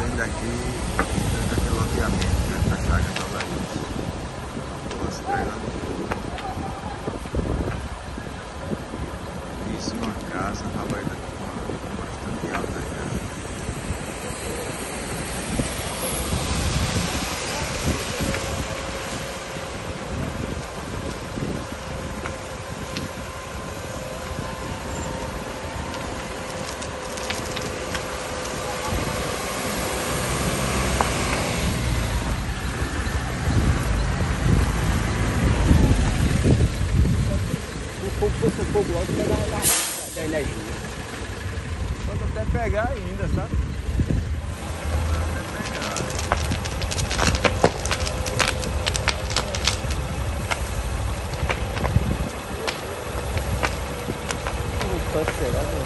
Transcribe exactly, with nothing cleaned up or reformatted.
vem daqui, vem daquele loteamento, né, da Chaga Nova Rússia. Posso pegando isso numa casa, tava ainda com bastante alta já. Se fosse um fogo alto, pegava da, da energia. Pode até pegar ainda, sabe? Não pode pegar, não.